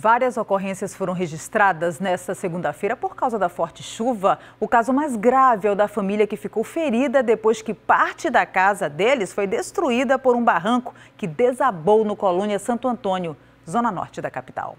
Várias ocorrências foram registradas nesta segunda-feira por causa da forte chuva. O caso mais grave é o da família que ficou ferida depois que parte da casa deles foi destruída por um barranco que desabou no Colônia Santo Antônio, zona norte da capital.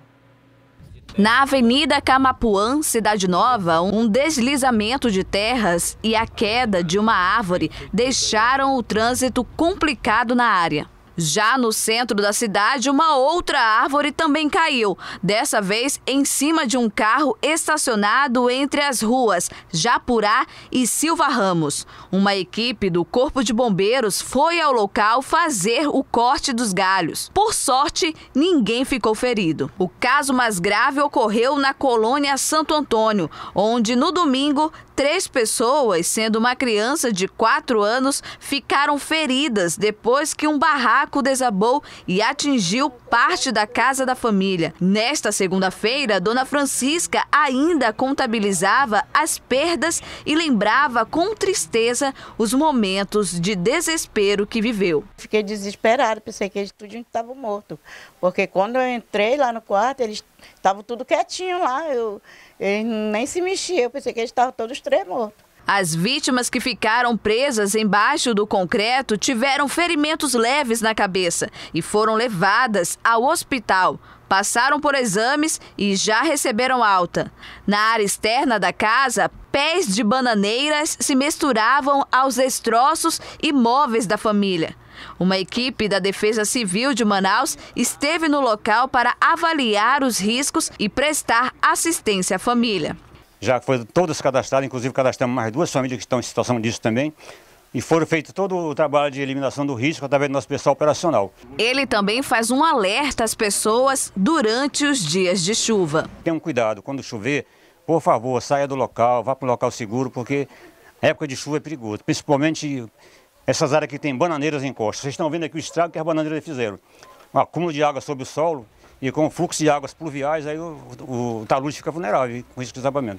Na Avenida Camapuã, Cidade Nova, um deslizamento de terras e a queda de uma árvore deixaram o trânsito complicado na área. Já no centro da cidade, uma outra árvore também caiu, dessa vez em cima de um carro estacionado entre as ruas Japurá e Silva Ramos. Uma equipe do Corpo de Bombeiros foi ao local fazer o corte dos galhos. Por sorte, ninguém ficou ferido. O caso mais grave ocorreu na Colônia Santo Antônio, onde no domingo 3 pessoas, sendo uma criança de 4 anos, ficaram feridas depois que um barraco desabou e atingiu parte da casa da família. Nesta segunda-feira, Dona Francisca ainda contabilizava as perdas e lembrava com tristeza os momentos de desespero que viveu. Fiquei desesperada, pensei que eles tudinho estavam mortos, porque quando eu entrei lá no quarto, eles estavam tudo quietinho lá, eles nem se mexiam, eu pensei que eles estavam todos 3 mortos. As vítimas que ficaram presas embaixo do concreto tiveram ferimentos leves na cabeça e foram levadas ao hospital. Passaram por exames e já receberam alta. Na área externa da casa, pés de bananeiras se misturavam aos destroços e móveis da família. Uma equipe da Defesa Civil de Manaus esteve no local para avaliar os riscos e prestar assistência à família. Já foi todas cadastradas, inclusive cadastramos mais 2 famílias que estão em situação disso também. E foram feito todo o trabalho de eliminação do risco através do nosso pessoal operacional. Ele também faz um alerta às pessoas durante os dias de chuva. Tenham cuidado, quando chover, por favor, saia do local, vá para um local seguro, porque a época de chuva é perigoso. Principalmente essas áreas que tem bananeiras em costa. Vocês estão vendo aqui o estrago que as bananeiras fizeram. Um acúmulo de água sobre o solo e com o fluxo de águas pluviais, aí o talude fica vulnerável com risco de desabamento.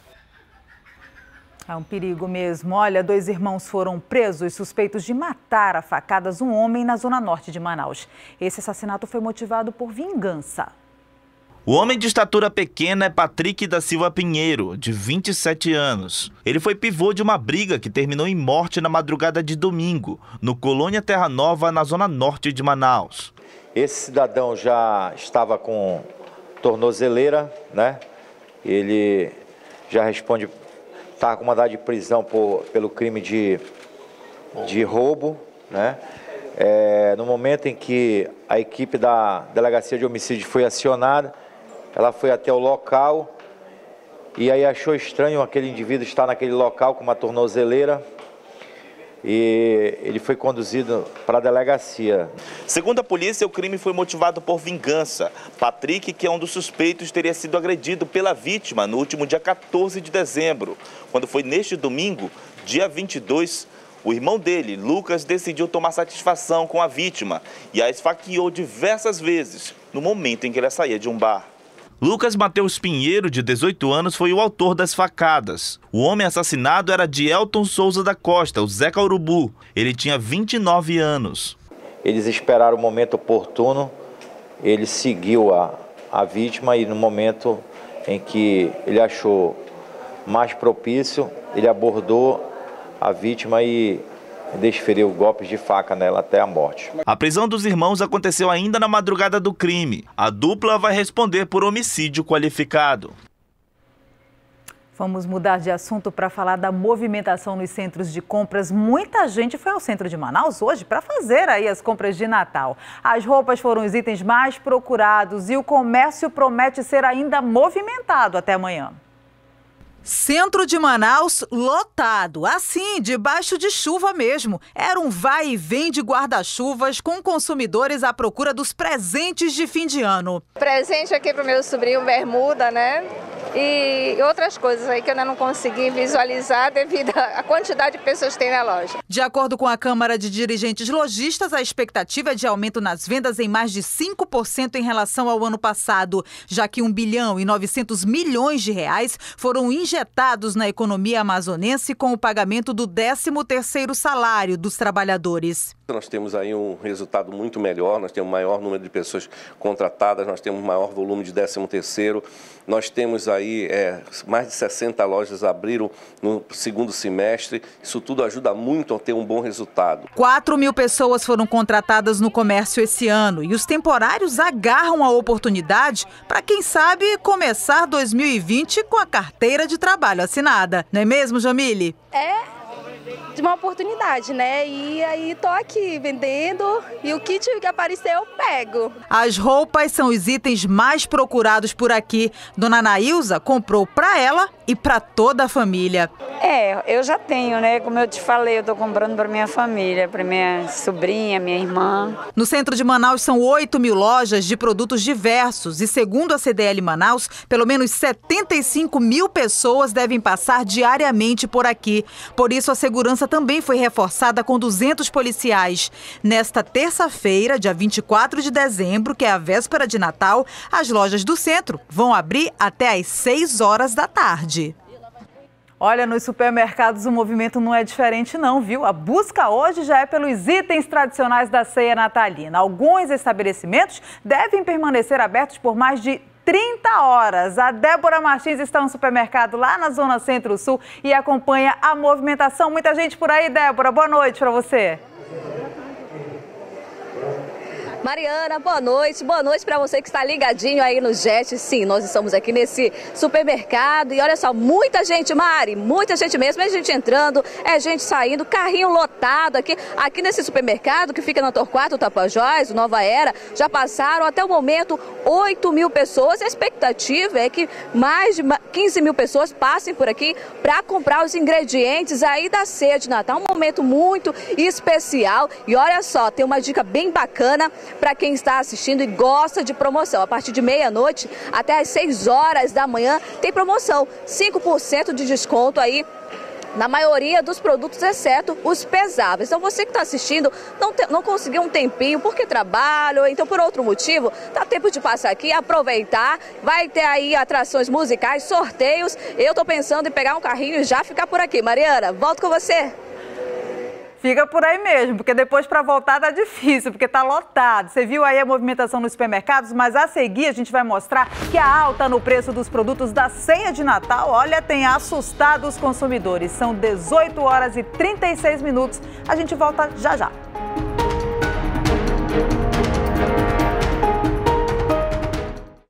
É um perigo mesmo. Olha, 2 irmãos foram presos suspeitos de matar a facadas um homem na zona norte de Manaus. Esse assassinato foi motivado por vingança. O homem de estatura pequena é Patrick da Silva Pinheiro, de 27 anos. Ele foi pivô de uma briga que terminou em morte na madrugada de domingo, no Colônia Terra Nova, na zona norte de Manaus. Esse cidadão já estava com tornozeleira, né? Ele já responde, está com mandado de prisão pelo crime de roubo, né? No momento em que a equipe da Delegacia de Homicídio foi acionada, ela foi até o local e aí achou estranho aquele indivíduo estar naquele local com uma tornozeleira e ele foi conduzido para a delegacia. Segundo a polícia, o crime foi motivado por vingança. Patrick, que é um dos suspeitos, teria sido agredido pela vítima no último dia 14 de dezembro, quando foi neste domingo, dia 22, o irmão dele, Lucas, decidiu tomar satisfação com a vítima e a esfaqueou diversas vezes no momento em que ela saía de um bar. Lucas Mateus Pinheiro, de 18 anos, foi o autor das facadas. O homem assassinado era Dielton Souza da Costa, o Zeca Urubu. Ele tinha 29 anos. Eles esperaram o momento oportuno, ele seguiu a vítima e no momento em que ele achou mais propício, ele abordou a vítima e desferiu golpes de faca nela até a morte. A prisão dos irmãos aconteceu ainda na madrugada do crime. A dupla vai responder por homicídio qualificado. Vamos mudar de assunto para falar da movimentação nos centros de compras. Muita gente foi ao centro de Manaus hoje para fazer aí as compras de Natal. As roupas foram os itens mais procurados e o comércio promete ser ainda movimentado até amanhã. Centro de Manaus lotado, assim, debaixo de chuva mesmo. Era um vai e vem de guarda-chuvas com consumidores à procura dos presentes de fim de ano. Presente aqui pro meu sobrinho, bermuda, né? e outras coisas aí que eu ainda não consegui visualizar devido à quantidade de pessoas que tem na loja. De acordo com a Câmara de Dirigentes Lojistas, a expectativa é de aumento nas vendas em mais de 5% em relação ao ano passado, já que 1 bilhão e 900 milhões de reais foram injetados na economia amazonense com o pagamento do 13º salário dos trabalhadores. Nós temos aí um resultado muito melhor, nós temos maior número de pessoas contratadas, nós temos maior volume de 13º, nós temos aí mais de 60 lojas abriram no segundo semestre, isso tudo ajuda muito a ter um bom resultado. 4 mil pessoas foram contratadas no comércio esse ano e os temporários agarram a oportunidade para, quem sabe, começar 2020 com a carteira de trabalho assinada. Não é mesmo, Jamile? É de uma oportunidade, né? E aí tô aqui vendendo e o kit que aparecer eu pego. As roupas são os itens mais procurados por aqui. Dona Anaísa comprou para ela e para toda a família. Eu já tenho, né? Como eu te falei, eu tô comprando para minha família, para minha sobrinha, minha irmã. No centro de Manaus são 8 mil lojas de produtos diversos e, segundo a CDL Manaus, pelo menos 75 mil pessoas devem passar diariamente por aqui. Por isso, a segurança também foi reforçada com 200 policiais. Nesta terça-feira, dia 24 de dezembro, que é a véspera de Natal, as lojas do centro vão abrir até às 6 horas da tarde. Olha, nos supermercados o movimento não é diferente não, viu? A busca hoje já é pelos itens tradicionais da ceia natalina. Alguns estabelecimentos devem permanecer abertos por mais de 30 horas. A Débora Martins está no supermercado lá na Zona Centro-Sul e acompanha a movimentação. Muita gente por aí, Débora. Boa noite para você. Mariana, boa noite para você que está ligadinho aí no JET. Sim, nós estamos aqui nesse supermercado e olha só, muita gente, Mari, muita gente mesmo, é gente entrando, é gente saindo, carrinho lotado aqui nesse supermercado que fica na Torquato Tapajós, Nova Era, já passaram até o momento 8 mil pessoas. A expectativa é que mais de 15 mil pessoas passem por aqui para comprar os ingredientes aí da ceia de Natal, um momento muito especial. E olha só, tem uma dica bem bacana para quem está assistindo e gosta de promoção. A partir de meia-noite até às 6 horas da manhã tem promoção, 5% de desconto aí na maioria dos produtos, exceto os pesáveis. Então você que está assistindo, não conseguiu um tempinho porque trabalha ou então por outro motivo, dá tempo de passar aqui, aproveitar. Vai ter aí atrações musicais, sorteios. Eu estou pensando em pegar um carrinho e já ficar por aqui. Mariana, volto com você. Fica por aí mesmo, porque depois para voltar tá difícil, porque tá lotado. Você viu aí a movimentação nos supermercados, mas a seguir a gente vai mostrar que a alta no preço dos produtos da ceia de Natal, olha, tem assustado os consumidores. São 18 horas e 36 minutos. A gente volta já já.